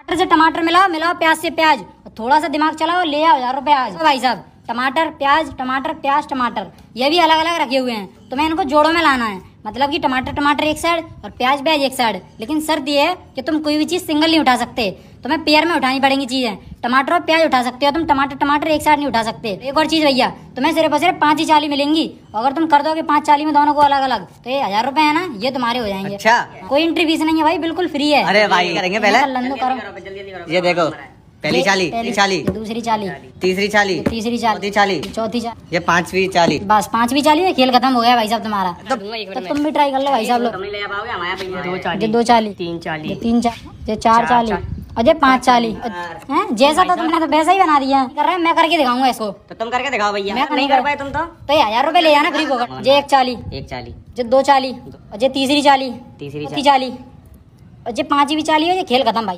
से टमाटर मिलाओ, मिलाओ प्याज से प्याज, थोड़ा सा दिमाग चलाओ, ले आओ 1000 रुपए आज। भाई साहब टमाटर प्याज टमाटर ये भी अलग अलग रखे हुए हैं, तुम्हें इनको जोड़ों में लाना है। मतलब कि टमाटर एक साइड और प्याज एक साइड। लेकिन शर्त ये है कि तुम कोई भी चीज सिंगल नहीं उठा सकते, तुम्हें पेयर में उठानी पड़ेंगी चीजें। टमाटर और प्याज उठा सकते हो तुम, टमाटर एक साइड नहीं उठा सकते। एक और चीज भैया, तुम्हें सिर्फ और सिर्फ 5 ही चाली मिलेंगी। अगर तुम कर दोगे 5 चाली में दोनों को अलग अलग, तो ये 1000 रुपए है ना, ये तुम्हारे हो जाएंगे। अच्छा, कोई एंट्री फीस नहीं है भाई, बिल्कुल फ्री है। अरे भाई करेंगे पहले ये देखो, पहली चाली, दूसरी चाली, तीसरी चाली, चौथी चाली, ये 5वीं चाली। बस 5वीं चाली है, खेल खत्म हो गया भाई साहब तुम्हारा। तो तुम भी ट्राई कर लो भाई साहब लोग। 2 चाली, 3 चाली, 4 चाली और ये 5 चाली है। जैसा था तुमने तो वैसा ही बना दिया कर रहे हैं। मैं करके दिखाऊंगा इसको। तो तुम करके दिखाओ भैया। मैं नहीं कर पाए तुम तो ये 1000 रुपए ले जाना फ्री को। ये 1 चाली, ये 2 चाली और ये तीसरी चाली, चौथी चाली और ये 5वीं चाली है। ये खेल खत्म भाई।